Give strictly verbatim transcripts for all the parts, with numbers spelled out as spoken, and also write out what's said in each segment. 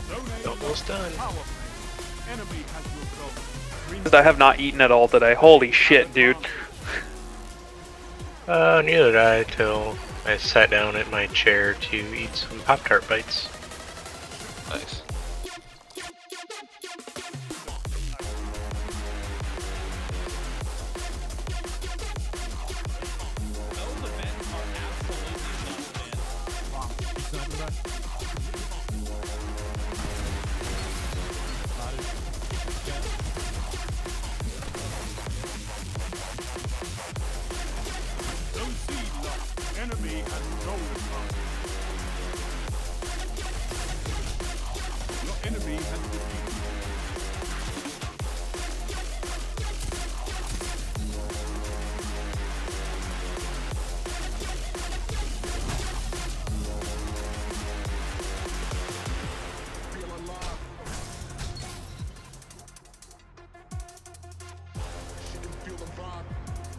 Almost done. I have not eaten at all today. Holy shit, dude. Uh, neither did I till I sat down at my chair to eat some Pop-Tart bites. Nice. Enemy has stolen us. Your enemy has defeated. Feel alive. She can feel the vibe.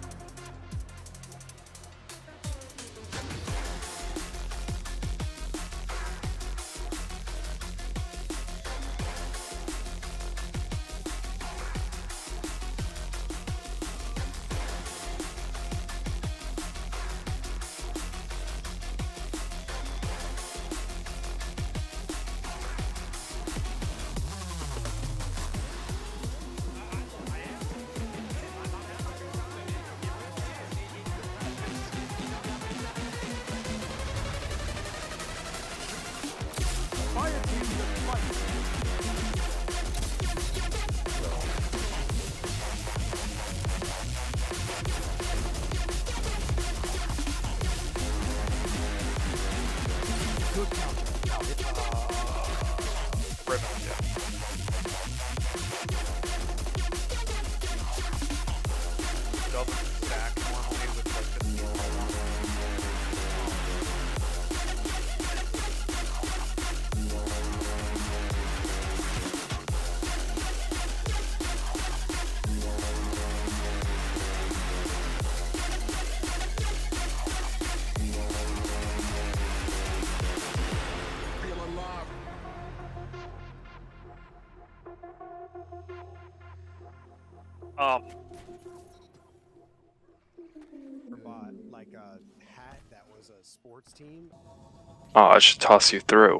Fire team that fights. Good counter. Now hit uh ribbon, yeah. Double stack normally with like the feel alive. Um, Bought like a hat that was a sports team. Oh, I should toss you through.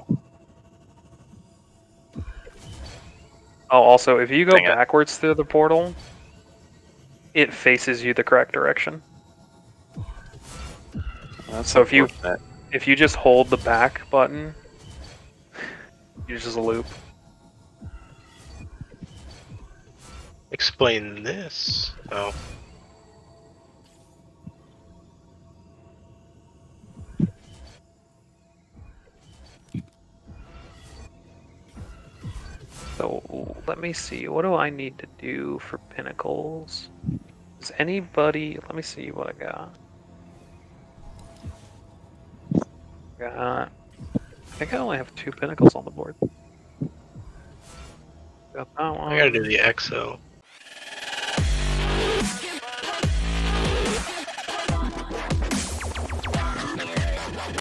oh, also, if you go Dang it. backwards through the portal, it faces you the correct direction. That's So if you- unfortunate. If you just hold the back button, you just loop. Explain this. Oh. So let me see. What do I need to do for pinnacles? Does anybody? Let me see what I got. Got. I think I only have two pinnacles on the board. Got that one. I gotta do the X O.